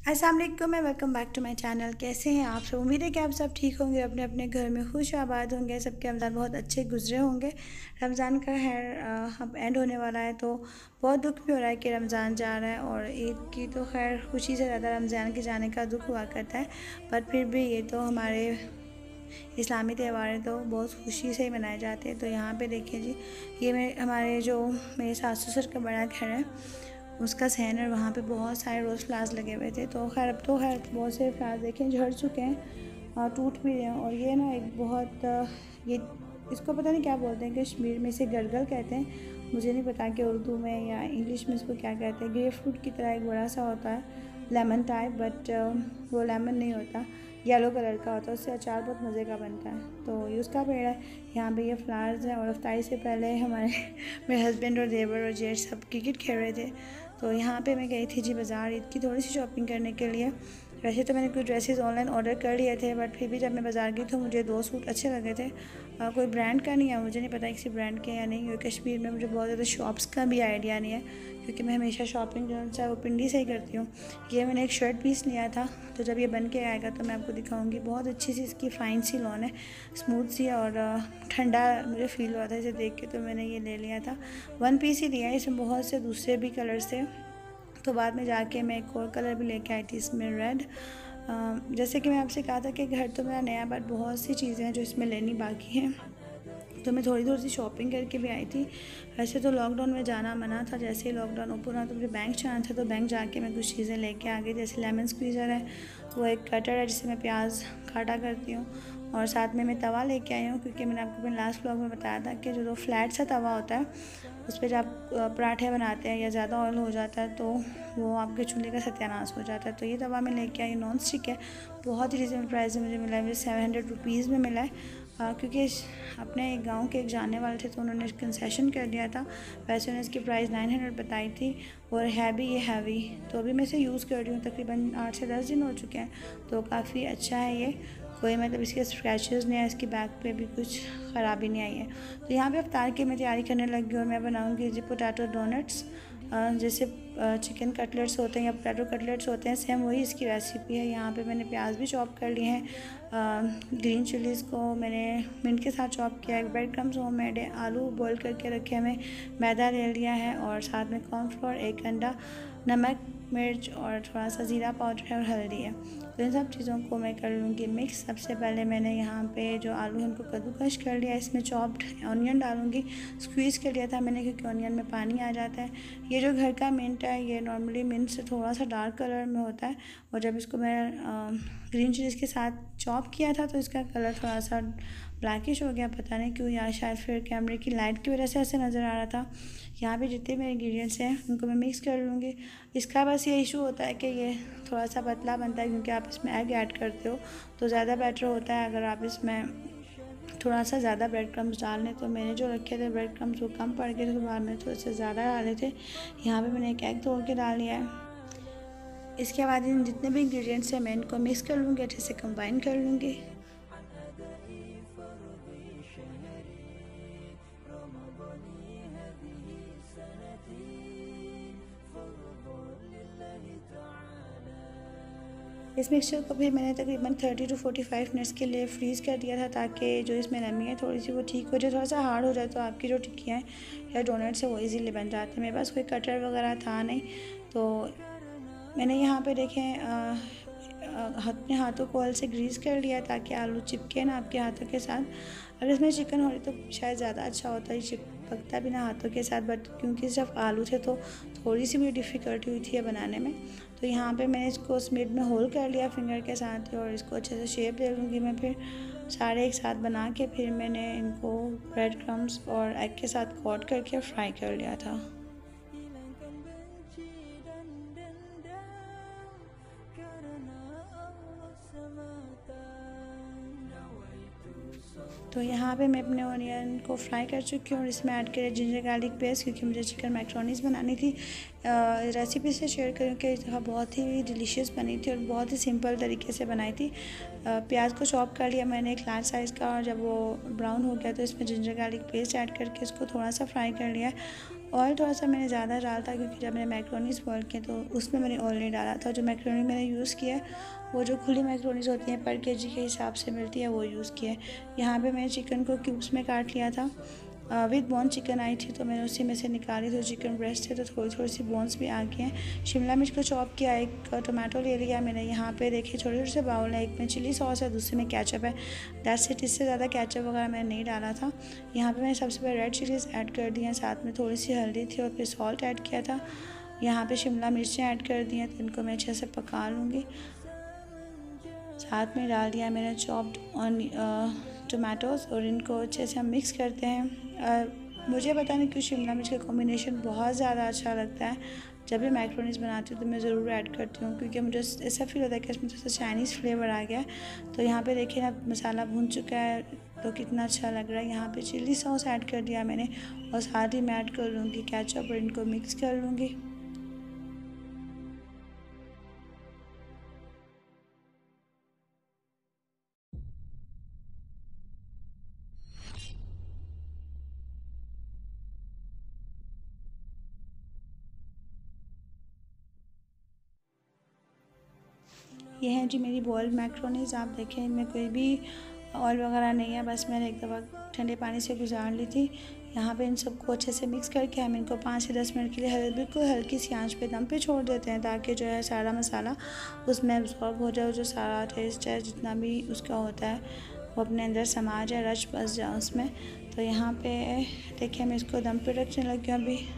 अस्सलाम वालेकुम, welcome back to my channel. कैसे हैं आप सब? उम्मीद है कि आप सब ठीक होंगे, अपने अपने घर में खुश आबाद होंगे, सबके रमज़ान बहुत अच्छे गुजरे होंगे। रमज़ान का अब एंड होने वाला है, तो बहुत दुख भी हो रहा है कि रमज़ान जा रहा है। और ईद की तो खैर खुशी से ज़्यादा रमज़ान के जाने का दुख हुआ करता है, पर फिर भी ये तो हमारे इस्लामी त्यौहार हैं तो बहुत खुशी से ही मनाए जाते हैं। तो यहाँ पे देखिए जी, ये मेरे सास ससुर का बड़ा घर है, उसका सहन, और वहाँ पे बहुत सारे रोज़ फ्लावर्स लगे हुए थे। तो खैर बहुत से फ्लावर्स देखें झड़ चुके हैं और टूट भी रहे हैं। और ये ना एक बहुत ये इसको पता नहीं क्या बोलते हैं, कश्मीर में इसे गलगल कहते हैं, मुझे नहीं पता कि उर्दू में या इंग्लिश में इसको क्या कहते हैं। ग्रेप फ्रूट की तरह एक बड़ा सा होता है, लेमन टाइप, बट वो लेमन नहीं होता, येलो कलर का होता है। उससे अचार बहुत मज़े का बनता है। तो ये उसका पेड़ है, यहाँ पे ये फ्लावर्स हैं। और अफ्तारी से पहले हमारे मेरे हस्बैंड और देवर और जेठ सब क्रिकेट खेल रहे थे। तो यहाँ पे मैं गई थी जी बाज़ार ईद की थोड़ी सी शॉपिंग करने के लिए। वैसे तो मैंने कुछ ड्रेसेस ऑनलाइन ऑर्डर कर लिए थे, बट फिर भी जब मैं बाज़ार गई तो मुझे 2 सूट अच्छे लगे थे। कोई ब्रांड का नहीं है, मुझे नहीं पता किसी ब्रांड के या नहीं, क्योंकि कश्मीर में मुझे बहुत ज़्यादा शॉप्स का भी आइडिया नहीं है, क्योंकि मैं हमेशा शॉपिंग जो है वो पिंडी से ही करती हूँ। ये मैंने एक शर्ट पीस लिया था, तो जब ये बन के आएगा तो मैं आपको दिखाऊंगी। बहुत अच्छी सी इसकी फ़ाइन सी लॉन है, स्मूथ सी, और ठंडा मुझे फ़ील हुआ था इसे देख के, तो मैंने ये ले लिया था। 1 पीस ही लिया है, इसमें बहुत से दूसरे भी कलर्स थे। तो बाद में जाके मैं एक और कलर भी लेके आई थी, इसमें रेड। जैसे कि मैं आपसे कहा था कि घर तो मेरा नया, बट बहुत सी चीज़ें हैं जो इसमें लेनी बाकी हैं, तो मैं थोड़ी थोड़ी सी शॉपिंग करके भी आई थी। वैसे तो लॉकडाउन में जाना मना था, जैसे ही लॉकडाउन ओपन हुआ तो मुझे बैंक जाना था, तो बैंक जाके मैं कुछ चीज़ें लेके आ गई। जैसे लेमन स्क्वीज़र है, वो एक कटर है जिससे मैं प्याज काटा करती हूँ, और साथ में मैं तवा लेके आई हूँ, क्योंकि मैंने आपको अपने लास्ट व्लॉग में बताया था कि जो फ्लैट सा तवा होता है उस पर जब आप पराठे बनाते हैं या ज़्यादा ऑयल हो जाता है तो वो आपके चूल्हे का सत्यानाश हो जाता है। तो ये तवा मैं लेके आई, नॉन स्टिक है, बहुत ही रिजनेबल प्राइस में मुझे मिला है, मुझे 700 रुपीज़ में मिला है। क्योंकि अपने गांव के एक जानने वाले थे तो उन्होंने कंसेशन कर दिया था। वैसे उन्होंने इसकी प्राइस 900 बताई थी, और है भी ये हैवी। तो अभी मैं इसे यूज़ कर रही हूँ, तकरीबन 8 से 10 दिन हो चुके हैं, तो काफ़ी अच्छा है ये। कोई मतलब इसके स्क्रैचेस नहीं है, इसकी बैक पे भी कुछ ख़राबी नहीं आई है। तो यहाँ पे अफ्तार की मैं तैयारी करने लगी और मैं बनाऊँगी जी पोटैटो डोनट्स। जैसे चिकन कटलेट्स होते हैं या पोटैटो कटलेट्स होते हैं, सेम वही इसकी रेसिपी है। यहाँ पे मैंने प्याज भी चॉप कर लिए हैं, ग्रीन चिलीज़ को मैंने मिंट के साथ चॉप किया है, ब्रेड क्रम्स होममेड है, आलू बॉईल करके रखे हमें, मैदा ले लिया है, और साथ में कॉर्नफ्लोर, एक अंडा, नमक, मिर्च और थोड़ा सा ज़ीरा पाउडर है और हल्दी है। तो इन सब चीज़ों को मैं कर लूँगी मिक्स। सबसे पहले मैंने यहाँ पे जो आलू है उनको कद्दूकश कर लिया, इसमें चॉप्ड ऑनियन डालूँगी, स्क्वीज़ कर लिया था मैंने क्योंकि ऑनियन में पानी आ जाता है। ये जो घर का मिंट है ये नॉर्मली मिंट से थोड़ा सा डार्क कलर में होता है, और जब इसको मैं ग्रीन चिलीज़ के साथ चॉप किया था तो इसका कलर थोड़ा सा ब्लैकिश हो गया, पता नहीं क्यों, या शायद फिर कैमरे की लाइट की वजह से ऐसे नज़र आ रहा था। यहाँ पे जितने मेरे इंग्रेडिएंट्स हैं उनको मैं मिक्स कर लूँगी। इसका बस ये इशू होता है कि ये थोड़ा सा पतला बनता है, क्योंकि आप इसमें एग ऐड करते हो, तो ज़्यादा बेटर होता है अगर आप इसमें थोड़ा सा ज़्यादा ब्रेड क्रम्स डाल लें। तो मैंने जो रखे थे ब्रेड क्रम्स वो कम पड़ गए थे, तो बाद में थोड़े से ज़्यादा डाले थे। यहाँ पे मैंने एक एग तोड़ के डाल लिया है। इसके बाद इन जितने भी इंग्रेडिएंट्स हैं मैं इनको मिक्स कर लूँगी, अच्छे से कंबाइन कर लूँगी। इस मिक्सचर को फिर मैंने तकरीबन 30 to 45 मिनट्स के लिए फ्रीज़ कर दिया था, ताकि जो इसमें नमी है थोड़ी सी वो ठीक हो जाए। थोड़ा सा हार्ड हो जाए तो आपकी जो टिक्कियाँ या डोनट्स है वो इजीली बन जाते हैं। मेरे पास कोई कटर वगैरह था नहीं, तो मैंने यहाँ पे देखें अपने हाथों को ऑयल से ग्रीस कर लिया ताकि आलू चिपके ना आपके हाथों के साथ। अगर इसमें चिकन हो रही तो शायद ज़्यादा अच्छा होता है, चिपकता भी ना हाथों के साथ, बट क्योंकि सिर्फ आलू थे तो थोड़ी सी मुझे डिफ़िकल्टी हुई थी ये बनाने में। तो यहाँ पे मैंने इसको स्मिड में होल कर लिया फिंगर के साथ, और इसको अच्छे से शेप दे लूँगी मैं। फिर सारे एक साथ बना के फिर मैंने इनको ब्रेड क्रम्स और एग के साथ कोट करके फ्राई कर लिया था। तो यहाँ पे मैं अपने ऑनियन को फ्राई कर चुकी हूँ, और इसमें ऐड करें जिंजर गार्लिक पेस्ट, क्योंकि मुझे चिकन मैक्रोनीस बनानी थी। रेसिपी से शेयर करूँ कि इस दफ़ा बहुत ही डिलीशियस बनी थी और बहुत ही सिंपल तरीके से बनाई थी। प्याज को चॉप कर लिया मैंने एक लार्ज साइज़ का, और जब वो ब्राउन हो गया तो इसमें जिंजर गार्लिक पेस्ट ऐड करके इसको थोड़ा सा फ्राई कर लिया, ऑयल थोड़ा सा मैंने ज़्यादा डाला था क्योंकि जब मैंने मैक्रोनीज़ बॉयल किए तो उसमें मैंने ऑयल नहीं डाला था। जो मैक्रोनी मैंने यूज़ किया है वो जो खुली मैक्रोनीज़ होती हैं पर केजी के हिसाब से मिलती है वो यूज़ किया है। यहाँ पे मैंने चिकन को क्यूब्स में काट लिया था। विद बोन चिकन आई थी तो मैंने उसी में से निकाली। तो चिकन ब्रेस्ट थे तो थोड़ी थोड़ी सी बोन्स भी आ गई हैं। शिमला मिर्च को चॉप किया, एक टोमेटो ले लिया मैंने। यहाँ पे देखिए छोटे छोटे से बाउल है, एक में चिली सॉस है, दूसरे में केचप है। दैट्स इट, इससे ज़्यादा केचप वगैरह मैंने नहीं डाला था। यहाँ पे मैंने सबसे पहले रेड चिलीज़ ऐड कर दी हैं, साथ में थोड़ी सी हल्दी थी और फिर सॉल्ट ऐड किया था। यहाँ पे शिमला मिर्चें ऐड कर दी हैं तो इनको मैं अच्छे से पका लूँगी। साथ में डाल दिया मैंने चॉप्ड टोमेटोज़ और इनको अच्छे से हम मिक्स करते हैं। मुझे पता नहीं क्यों शिमला मिर्च का कॉम्बिनेशन बहुत ज़्यादा अच्छा लगता है। जब भी मैक्रोनीज़ बनाती हूँ तो मैं ज़रूर ऐड करती हूँ क्योंकि मुझे ऐसा फील होता है कि इसमें थोड़ा सा चाइनीज़ फ्लेवर आ गया है। तो यहाँ पे देखिए ना मसाला भून चुका है तो कितना अच्छा लग रहा है। यहाँ पे चिली सॉस ऐड कर दिया मैंने और साथ ही मैं ऐड कर लूँगी केचप और इनको मिक्स कर लूँगी। ये हैं जी मेरी बॉइल्ड मैक्रोनीज़। आप देखें इनमें कोई भी ऑयल वगैरह नहीं है, बस मैंने एक दफ़ा ठंडे पानी से गुजार ली थी। यहाँ पे इन सबको अच्छे से मिक्स करके हम इनको 5 से 10 मिनट के लिए बिल्कुल हल्की सी आंच पे दम पे छोड़ देते हैं ताकि जो है सारा मसाला उसमें एब्जॉर्ब हो जाए, जो सारा टेस्ट है जितना भी उसका होता है वो अपने अंदर समा जाए, रच बस जाए उसमें। तो यहाँ पे देखिए मैं इसको दम पे रखने लगी हूँ अभी।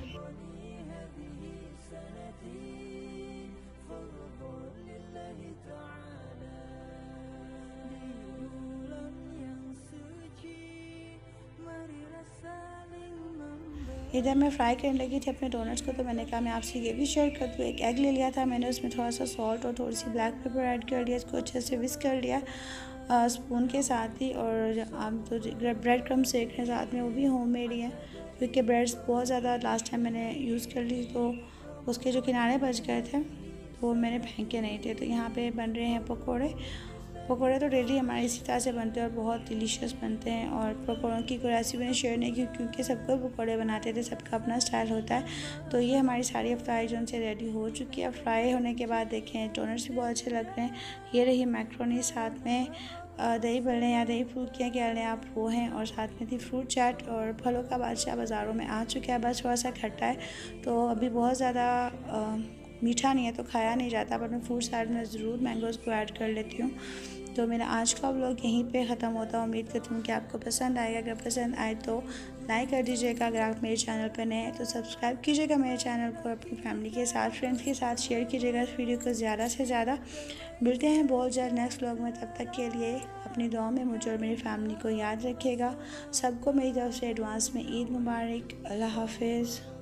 इधर मैं फ्राई करने लगी थी अपने डोनट्स को तो मैंने कहा मैं आपसे ये भी शेयर कर दूँ। एक एग ले लिया था मैंने, उसमें थोड़ा सा सॉल्ट और थोड़ी सी ब्लैक पेपर ऐड कर दिया, इसको अच्छे से विस्क कर लिया स्पून के साथ ही। और आप तो ब्रेड क्रम्ब सेक रहे हैं साथ में, वो भी होममेड ही है क्योंकि ब्रेड्स बहुत ज़्यादा लास्ट टाइम मैंने यूज़ कर ली तो उसके जो किनारे बच गए थे वो मैंने फेंके नहीं थे। तो यहाँ पे बन रहे हैं पकोड़े। पकोड़े तो डेली हमारे इसी तरह से बनते हैं और बहुत डिलीशियस बनते हैं। और पकोड़ों की कोई रेसिपी मैंने शेयर नहीं की क्योंकि सबको पकोड़े बनाते थे, सबका अपना स्टाइल होता है। तो ये हमारी सारी फ्राई जो से रेडी हो चुकी है। फ्राई होने के बाद देखें डोनट्स भी बहुत अच्छे लग रहे हैं। ये रही मैक्रोनी, साथ में दही बल्ले या दही फुल्कियाँ कह लें आप वो हैं, और साथ में थी फ्रूट चाट। और फलों का बादशाह बाज़ारों में आ चुका है, बस थोड़ा सा खट्टा है तो अभी बहुत ज़्यादा मीठा नहीं है तो खाया नहीं जाता, पर मैं फ्रूट सैलेड में ज़रूर मैंगोज़ को ऐड कर लेती हूँ। तो मेरा आज का व्लॉग यहीं पे ख़त्म होता है। उम्मीद करती हूँ कि आपको पसंद आएगा। अगर पसंद आए तो लाइक कर दीजिएगा, अगर आप मेरे चैनल पर नए हैं तो सब्सक्राइब कीजिएगा मेरे चैनल को, अपनी फैमिली के साथ फ्रेंड्स के साथ शेयर कीजिएगा इस वीडियो को ज़्यादा से ज़्यादा। मिलते हैं बहुत जल्द नेक्स्ट व्लॉग में, तब तक के लिए अपनी दुआ में मुझे और मेरी फैमिली को याद रखिएगा। सबको मेरी तरफ से एडवांस में ईद मुबारक। अल्लाह हाफिज़।